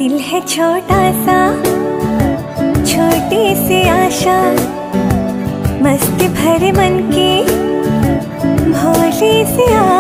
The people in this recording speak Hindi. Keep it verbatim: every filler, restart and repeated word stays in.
दिल है छोटा सा, छोटी सी आशा, मस्ती भरे मन की भोली सी